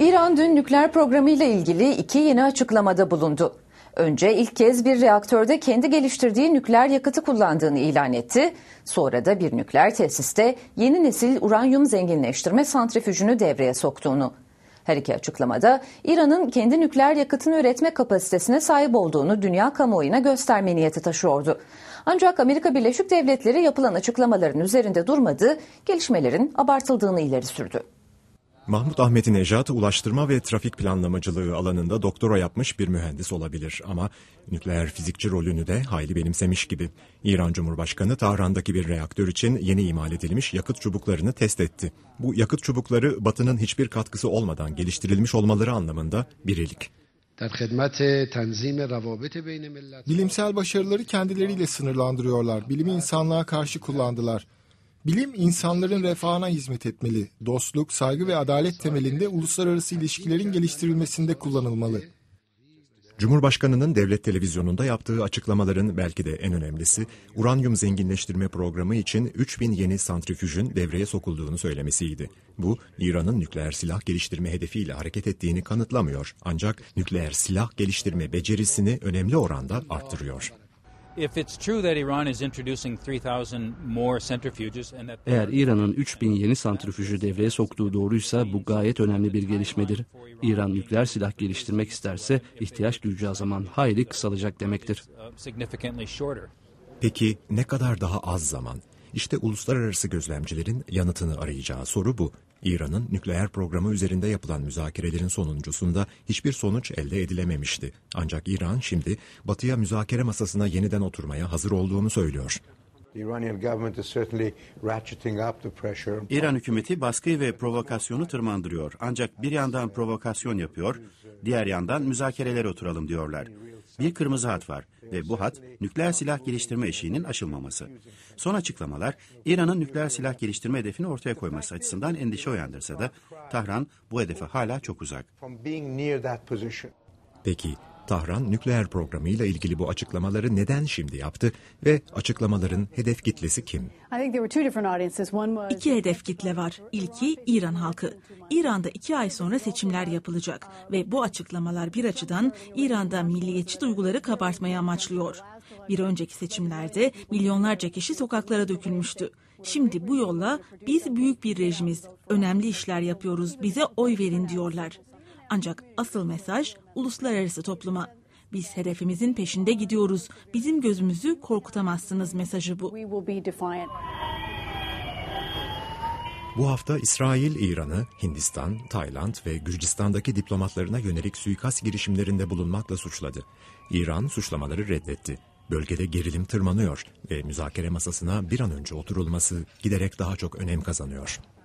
İran dün nükleer programıyla ilgili iki yeni açıklamada bulundu. Önce ilk kez bir reaktörde kendi geliştirdiği nükleer yakıtı kullandığını ilan etti. Sonra da bir nükleer tesiste yeni nesil uranyum zenginleştirme santrifüjünü devreye soktuğunu. Her iki açıklamada İran'ın kendi nükleer yakıtını üretme kapasitesine sahip olduğunu dünya kamuoyuna gösterme niyeti taşıyordu. Ancak Amerika Birleşik Devletleri yapılan açıklamaların üzerinde durmadı, gelişmelerin abartıldığını ileri sürdü. Mahmut Ahmedinejad, ulaştırma ve trafik planlamacılığı alanında doktora yapmış bir mühendis olabilir ama nükleer fizikçi rolünü de hayli benimsemiş gibi. İran Cumhurbaşkanı Tahran'daki bir reaktör için yeni imal edilmiş yakıt çubuklarını test etti. Bu yakıt çubukları Batı'nın hiçbir katkısı olmadan geliştirilmiş olmaları anlamında bir iyilik. Bilimsel başarıları kendileriyle sınırlandırıyorlar. Bilimi insanlığa karşı kullandılar. Bilim insanların refahına hizmet etmeli. Dostluk, saygı ve adalet temelinde uluslararası ilişkilerin geliştirilmesinde kullanılmalı. Cumhurbaşkanının devlet televizyonunda yaptığı açıklamaların belki de en önemlisi, uranyum zenginleştirme programı için 3000 yeni santrifüjün devreye sokulduğunu söylemesiydi. Bu, İran'ın nükleer silah geliştirme hedefiyle hareket ettiğini kanıtlamıyor. Ancak nükleer silah geliştirme becerisini önemli oranda arttırıyor. Eğer İran'ın 3000 yeni santrifüjü devreye soktuğu doğruysa bu gayet önemli bir gelişmedir. İran nükleer silah geliştirmek isterse ihtiyaç duyacağı zaman hayli kısalacak demektir. Peki ne kadar daha az zaman? İşte uluslararası gözlemcilerin yanıtını arayacağı soru bu. İran'ın nükleer programı üzerinde yapılan müzakerelerin sonuncusunda hiçbir sonuç elde edilememişti. Ancak İran şimdi Batı'ya müzakere masasına yeniden oturmaya hazır olduğunu söylüyor. İran hükümeti baskıyı ve provokasyonu tırmandırıyor. Ancak bir yandan provokasyon yapıyor, diğer yandan müzakerelere oturalım diyorlar. Bir kırmızı hat var ve bu hat nükleer silah geliştirme eşiğinin aşılmaması. Son açıklamalar İran'ın nükleer silah geliştirme hedefini ortaya koyması açısından endişe uyandırsa da Tahran bu hedefe hala çok uzak. Peki Tahran nükleer programıyla ilgili bu açıklamaları neden şimdi yaptı ve açıklamaların hedef kitlesi kim? İki hedef kitle var. İlki İran halkı. İran'da 2 ay sonra seçimler yapılacak ve bu açıklamalar bir açıdan İran'da milliyetçi duyguları kabartmayı amaçlıyor. Bir önceki seçimlerde milyonlarca kişi sokaklara dökülmüştü. Şimdi bu yolla biz büyük bir rejimiz, önemli işler yapıyoruz, bize oy verin diyorlar. Ancak asıl mesaj uluslararası topluma. Biz hedefimizin peşinde gidiyoruz. Bizim gözümüzü korkutamazsınız mesajı bu. Bu hafta İsrail, İran'ı Hindistan, Tayland ve Gürcistan'daki diplomatlarına yönelik suikast girişimlerinde bulunmakla suçladı. İran suçlamaları reddetti. Bölgede gerilim tırmanıyor ve müzakere masasına bir an önce oturulması giderek daha çok önem kazanıyor.